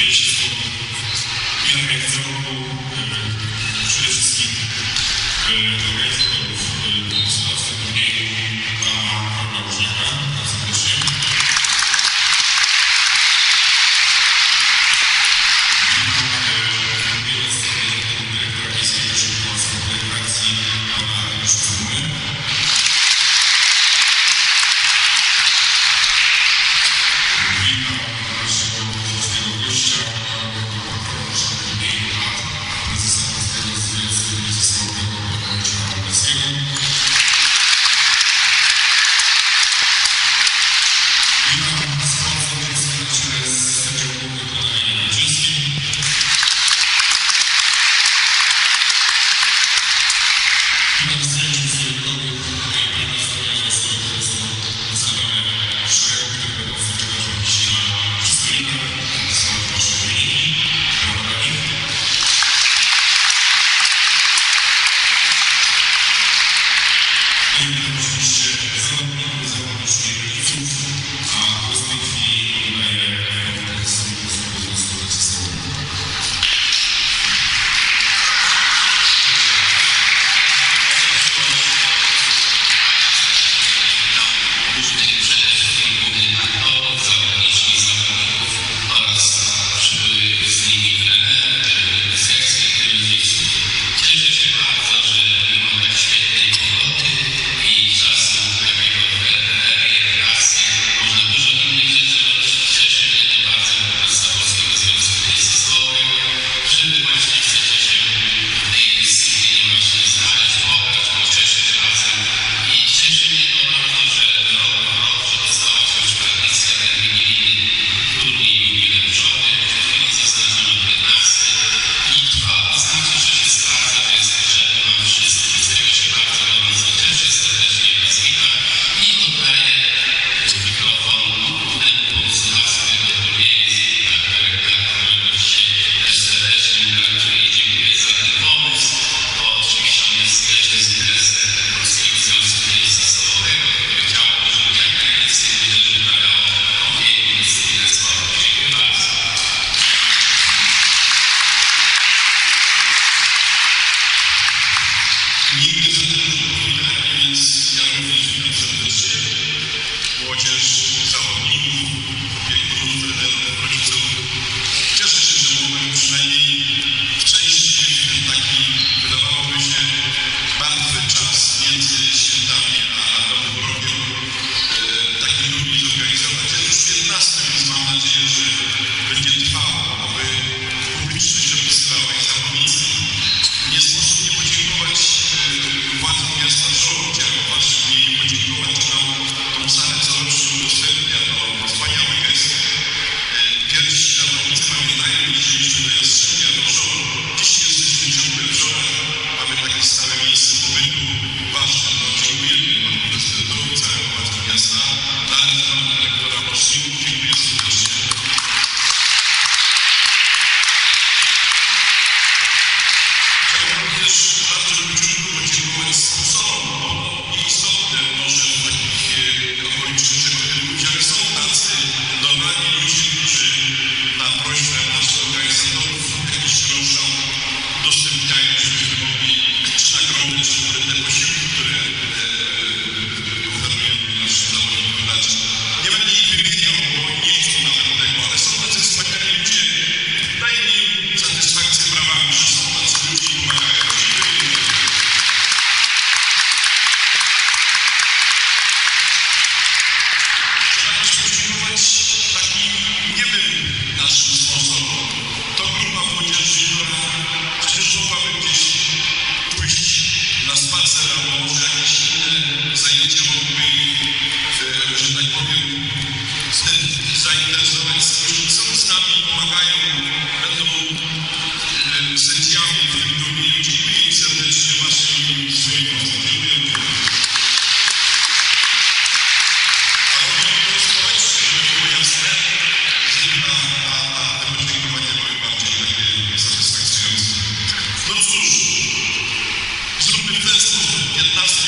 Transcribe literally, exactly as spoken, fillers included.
powiedzieć słowo. I na koniec roku przede wszystkim organizatorów w tym turnieju pana Karla Różniaka. Bardzo serdecznie. Dyrektora Miejskiego Szybkości Federacji pana Ryszarda. Witam naszego polskiego gościa, naszego turnieju lat, prezesa Polskiego Związku Zespołowego Polowania Polskiego. Witam sponsorów z sędzią głównym Konradem Nieczyskim. Witam sędziów sędziowych pana Zdrowia Osoby, które są ustawione w szeregu, które będą sędziować dzisiaj na przystojnikach. To są nasze wyniki, prawami. No i witam oczywiście zawodników, zawodniczki, rodziców, a głos w tej chwili oddaję prezesowi Polskiego Związku Zespołowego. Nigdy za dużo powinien, więc ja również witam serdecznie młodzież, zawodników, opiekunów, trenerów, rodziców. Cieszę się, że mogłem przynajmniej w części ten taki, wydawałoby się, martwy czas między świętami a Nowym Rokiem taki turniej zorganizować. Jest już piętnasty, więc mam nadzieję, że będzie trwało, aby publiczność opisywała i zawodnicy. Nie sposób nie podziękować władzom miasta Żorów, chciałem jej podziękować, że nam tą salę coroczną udostępnia do wspaniałej gesty. Pierwsi zawodnicy pamiętają, jeździliśmy do Jastrzębia, do Żorów. Dziś jesteśmy ciągle w Żorach, mamy takie stałe miejsce pobytu. Ważne, no dziękujemy panu prezydentowi, całemu władzy miasta, nawet panu dyrektora Moszniku, dziękuję serdecznie. Chciałbym też bardzo króciutko podziękować sponsorom, bo nieistotne może w takich okolicznościach jak są tacy dodani ludzie, którzy na prośbę naszych organizatorów jakiś grosz tam udostępniają, żebyśmy mogli czy nagrody, czy te posiłki, które oferujemy naszym zawodnikom dać. Nie będę ich wymieniał, bo nie chcą nawet tego, ale są tacy wspaniali ludzie. Daje mi satysfakcję brawami, że są tacy ludzie i pomagają. Trzeba też podziękować takim, nie wiem, naszym sponsorom. To grupa młodzieży, która przecież mogłaby gdzieś pójść na spacer albo może jakieś inne zajęcia mogłyby ich, że tak powiem, zainteresować. Są z nami, pomagają, będą sędziami w tym turnieju. Dziękuję im serdecznie waszym i swoim mocą. Dziękuję. A robimy to społecznie, żeby było jasne, a, a, a te podziękowania były bardziej takie satysfakcjonujące. No cóż, zróbmy w ten sposób. piętnasty